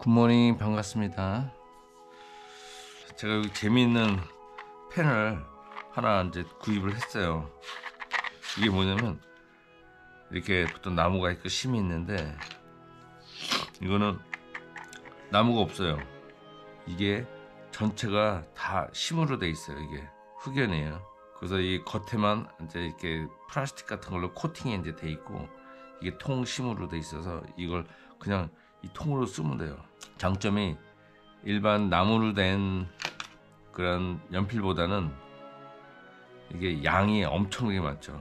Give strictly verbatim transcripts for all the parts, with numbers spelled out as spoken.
굿모닝, 반갑습니다. 제가 여기 재미있는 펜을 하나 이제 구입을 했어요. 이게 뭐냐면 이렇게 보통 나무가 있고 심이 있는데 이거는 나무가 없어요. 이게 전체가 다 심으로 돼 있어요. 이게 흑연이에요. 그래서 이 겉에만 이제 이렇게 플라스틱 같은 걸로 코팅이 이제 돼 있고 이게 통심으로 돼 있어서 이걸 그냥 이 통으로 쓰면 돼요. 장점이 일반 나무로 된 그런 연필보다는 이게 양이 엄청나게 많죠.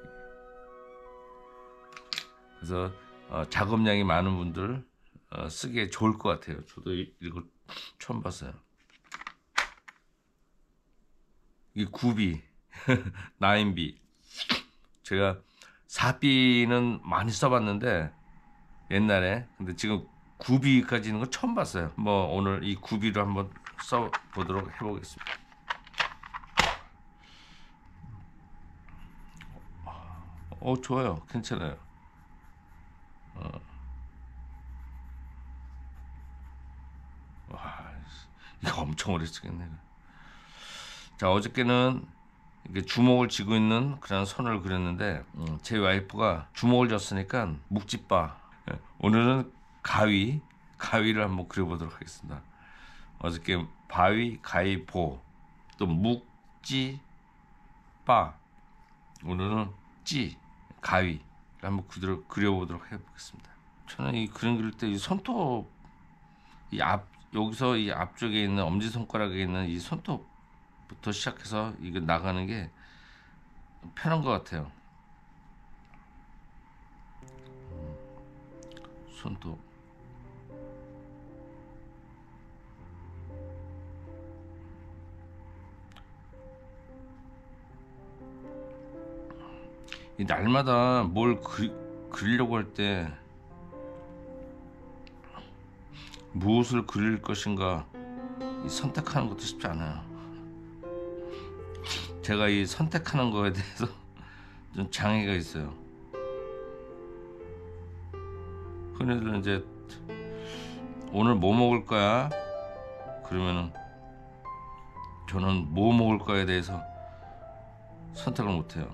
그래서 어, 작업량이 많은 분들 어, 쓰기에 좋을 것 같아요. 저도 이, 이걸 처음 봤어요. 이게 구비, 나인비. 제가 사비는 많이 써봤는데 옛날에, 근데 지금 구비까지 있는 거 처음 봤어요. 뭐 오늘 이 구비로 한번 써보도록 해보겠습니다. 어, 좋아요. 괜찮아요. 어. 와, 이거 엄청 오래 쓰겠네. 자, 어저께는 이게 주먹을 쥐고 있는 그런 손을 그렸는데 음, 제 와이프가 주먹을 줬으니까 묵지바. 예, 오늘은 가위, 가위를 한번 그려보도록 하겠습니다. 어저께 바위, 가위, 보, 또 묵지, 바. 오늘은 찌, 가위를 한번 그려, 그려보도록 해보겠습니다. 저는 이 그림 그릴 때 이 손톱, 이 앞, 여기서 이 앞쪽에 있는 엄지손가락에 있는 이 손톱부터 시작해서 이거 나가는 게 편한 것 같아요. 손톱. 이 날마다 뭘 그리, 그리려고 할 때 무엇을 그릴 것인가 이 선택하는 것도 쉽지 않아요. 제가 이 선택하는 거에 대해서 좀 장애가 있어요. 흔히들 이제 오늘 뭐 먹을 거야? 그러면은 저는 뭐 먹을 거에 대해서 선택을 못 해요.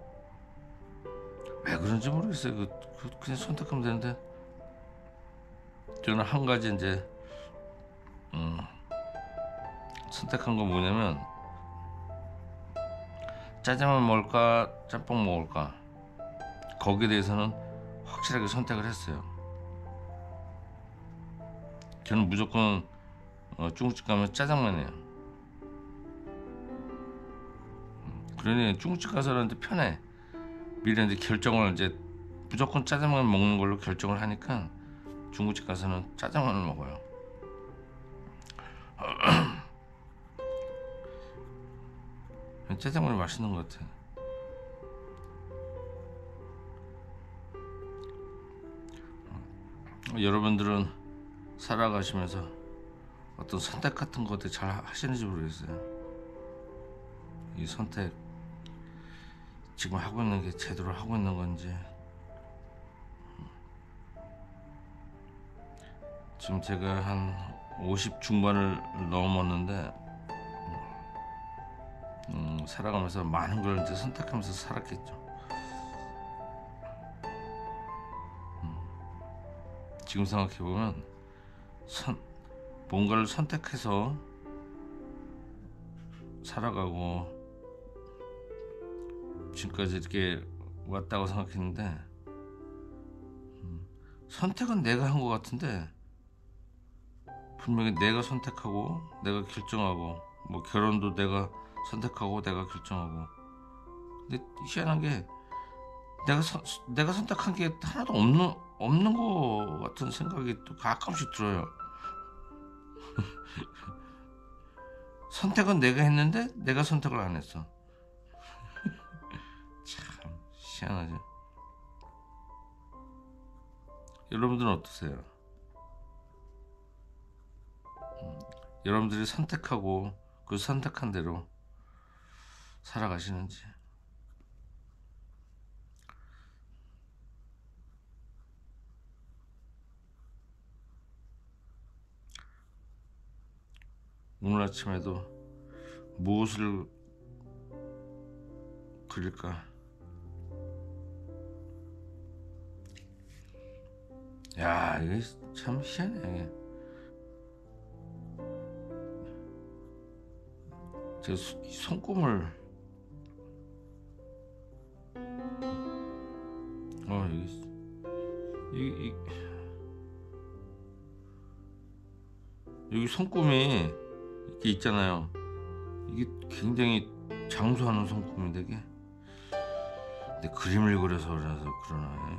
왜 그런지 모르겠어요. 그, 그 그냥 선택하면 되는데 저는 한 가지 이제 음, 선택한 건 뭐냐면 짜장면 먹을까 짬뽕 먹을까 거기에 대해서는 확실하게 선택을 했어요. 저는 무조건 어, 중국집 가면 짜장면이에요. 그러니 중국집 가서는 이제 편해. 미리 이제 결정을 이제 무조건 짜장면 먹는 걸로 결정을 하니까 중국집 가서는 짜장면을 먹어요. 짜장면이 맛있는 것 같아. 여러분들은 살아가시면서 어떤 선택 같은 것들 잘 하시는지 모르겠어요. 이 선택 지금 하고 있는 게 제대로 하고 있는 건지. 지금 제가 한 오십 중반을 넘었는데 음, 살아가면서 많은 걸 이제 선택하면서 살았겠죠. 음, 지금 생각해 보면 선 뭔가를 선택해서 살아가고 지금까지 이렇게 왔다고 생각했는데 음, 선택은 내가 한 것 같은데 분명히 내가 선택하고 내가 결정하고 뭐 결혼도 내가 선택하고 내가 결정하고 근데 희한한 게 내가 서, 내가 선택한 게 하나도 없는 없는 거 같은 생각이 또 가끔씩 들어요. 선택은 내가 했는데 내가 선택을 안 했어. 참 희한하죠. 여러분들은 어떠세요? 음, 여러분들이 선택하고 그 선택한 대로 살아가시는지. 오늘 아침에도 무엇을 그릴까? 야, 이게 참 희한해. 제 손금을 어 여기 이, 이, 여기 손금이 이렇게 있잖아요. 이게 굉장히 장수하는 손금인데 이게 근데 그림을 그려서 그래서 그러나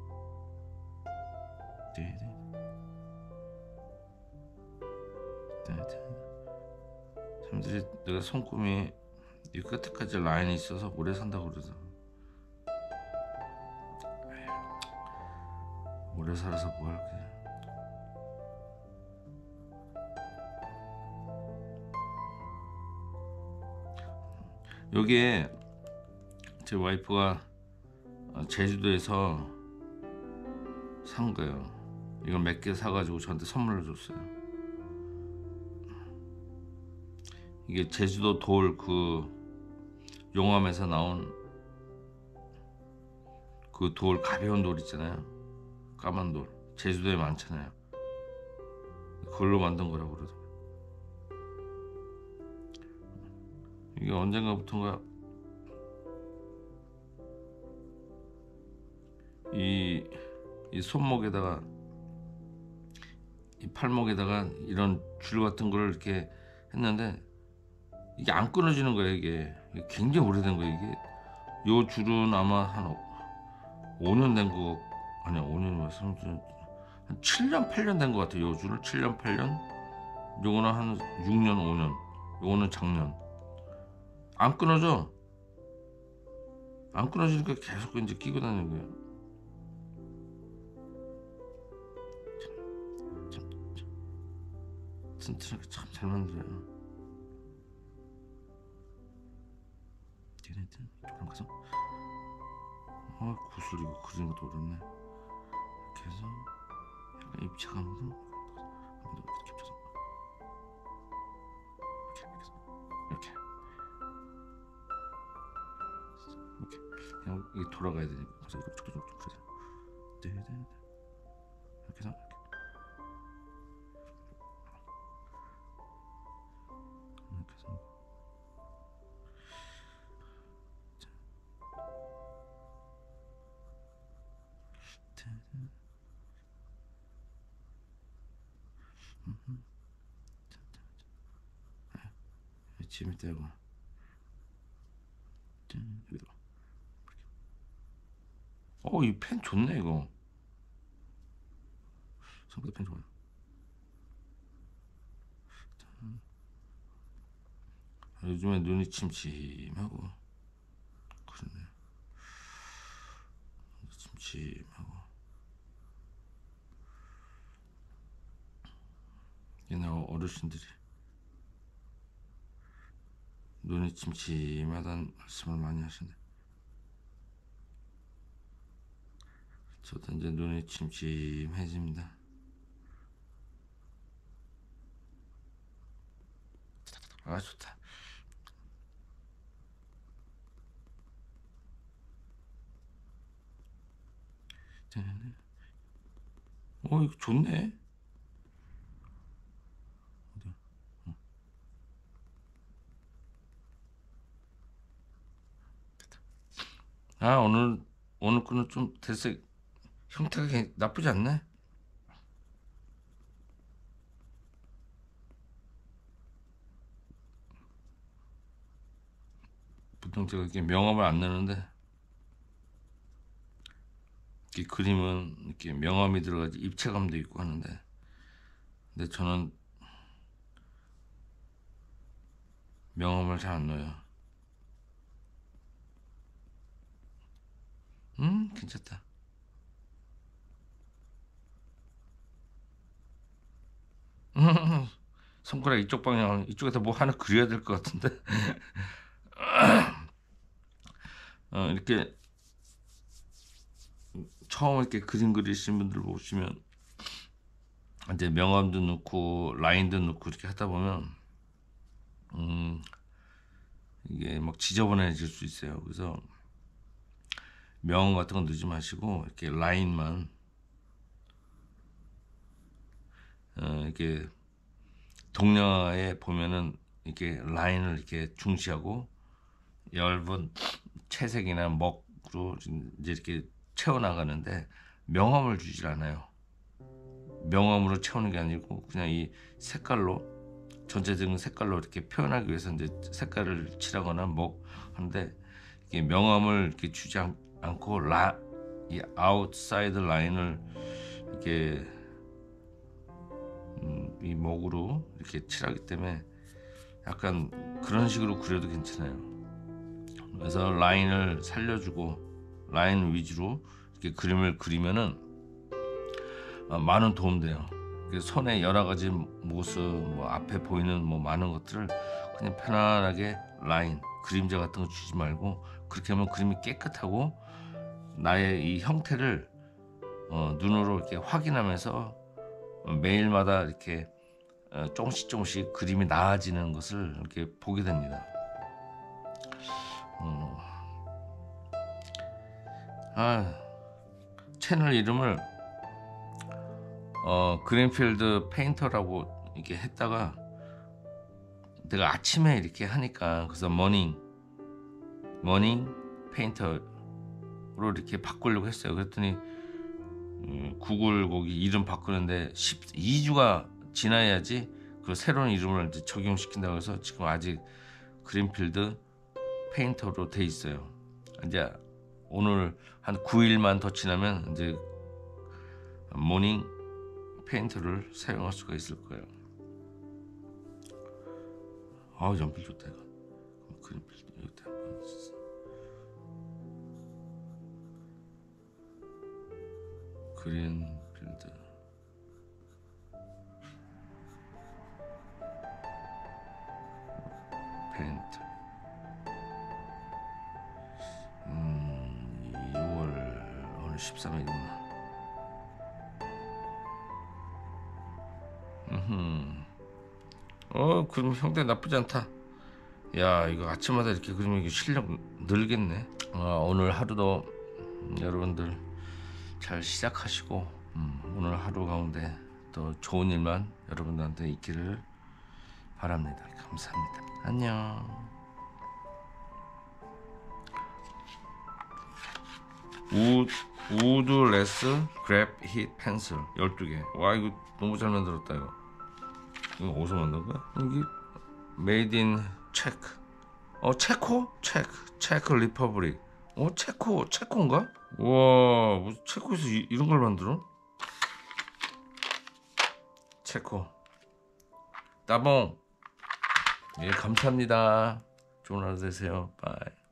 사람들이 내가 손금이 이 끝에까지 라인이 있어서 오래 산다고 그러죠. 오래 살아서 뭐 할게. 여기에 제 와이프가 제주도에서 산 거예요. 이걸 몇 개 사가지고 저한테 선물로 줬어요. 이게 제주도 돌 그 용암에서 나온 그 돌, 가벼운 돌 있잖아요. 까만 돌 제주도에 많잖아요. 그걸로 만든 거라고 그러더라고요. 이게 언젠가부턴가 이, 이 손목에다가 이 팔목에다가 이런 줄 같은 걸 이렇게 했는데 이게 안 끊어지는 거예요. 이게 굉장히 오래된 거예요. 이게 요 줄은 아마 한 오 년 된 거 아니야 오 년이 면 한 칠 년 팔 년 된 거 같아요. 요 줄을 칠 년 팔 년 요거는 한 육 년 오 년 요거는 작년 안 끊어져. 안 끊어지니까 계속 이제 끼고 다니는 거예요. 참, 참, 참 튼튼하게 참 잘 만들어요. 이쪽으로 가서 아 구슬 이거 그리는 것도 어렵네. 이렇게 해서 약간 입체감으로 한번 더 이렇게 겹쳐서 이렇게 이렇게 이렇게 그냥 이게 돌아가야 되니까 그래서 이거 쭉쭉쭉 그래서 네네 이렇게 해서 이렇게 해서 짐이 떼고 여기다가 어, 이 펜 좋네 이거. 생각보다 펜 좋아요. 요즘에 눈이 침침하고 그러네. 침침하고 옛날 어르신들이 눈이 침침하다는 말씀을 많이 하시네. 저도 이제 눈이 침침해집니다. 아 좋다. 어 이거 좋네. 아 오늘 오늘 거는 좀 됐어. 형태가 나쁘지 않네. 보통 제가 이렇게 명암을 안 내는데 이 그림은 이렇게 명암이 들어가지 입체감도 있고 하는데 근데 저는 명암을 잘 안 넣어요. 음 괜찮다. 손가락 이쪽 방향 이쪽에다 뭐 하나 그려야 될 것 같은데. 어, 이렇게 처음 이렇게 그림 그리신 분들 보시면 이제 명암도 넣고 라인도 넣고 이렇게 하다 보면 음, 이게 막 지저분해질 수 있어요. 그래서 명 같은 거 넣지 마시고 이렇게 라인만 어, 이렇게 동녀에 보면은 이렇게 라인을 이렇게 중시하고 얇은 채색이나 먹으로 이제 이렇게 채워 나가는데 명암을 주질 않아요. 명암으로 채우는 게 아니고 그냥 이 색깔로 전체적인 색깔로 이렇게 표현하기 위해서 이제 색깔을 칠하거나 뭐 하는데 이게 명암을 이렇게 주지 않, 않고 라, 이 아웃사이드 라인을 이렇게 음, 이 목으로 이렇게 칠하기 때문에 약간 그런 식으로 그려도 괜찮아요. 그래서 라인을 살려주고 라인 위주로 이렇게 그림을 그리면은 많은 도움돼요. 손의 여러 가지 모습, 뭐 앞에 보이는 뭐 많은 것들을 그냥 편안하게 라인, 그림자 같은 거 주지 말고 그렇게 하면 그림이 깨끗하고 나의 이 형태를 어, 눈으로 이렇게 확인하면서 매일마다 이렇게 어, 조금씩 조금씩 그림이 나아지는 것을 이렇게 보게 됩니다. 어, 아, 채널 이름을 어, 그린필드 페인터라고 이렇게 했다가 내가 아침에 이렇게 하니까 그래서 머닝 머닝 페인터로 이렇게 바꾸려고 했어요. 그랬더니 음, 구글 거기 이름 바꾸는데 십이 주가 지나야지 그 새로운 이름을 이제 적용시킨다고 해서 지금 아직 그린필드 페인터로 돼 있어요. 이제 오늘 한 구 일만 더 지나면 이제 모닝 페인터를 사용할 수가 있을 거예요. 아, 연필 좋다 이거. 그린필드 이것도 한번 그린필드 페인트. 음, 유월 오늘 십삼 일이구나. 음. 어, 그럼 형태 나쁘지 않다. 야, 이거 아침마다 이렇게 그리면 이게 실력 늘겠네. 어, 오늘 하루도 여러분들 잘 시작하시고 음, 오늘 하루 가운데 또 좋은 일만 여러분들한테 있기를 바랍니다. 감사합니다. 안녕. 우, 우드레스 그랩 힛 펜슬 열두 개. 와, 이거 너무 잘 만들었다. 이거 이거 어디서 만든 거야? 이게 메이드 인 체크. 어, 체코? 체크 체크 리퍼블릭. 어, 체코 체코인가? 와, 무슨 체코에서 이, 이런 걸 만들어? 체코 따봉. 예, 감사합니다. 좋은 하루 되세요. 바이.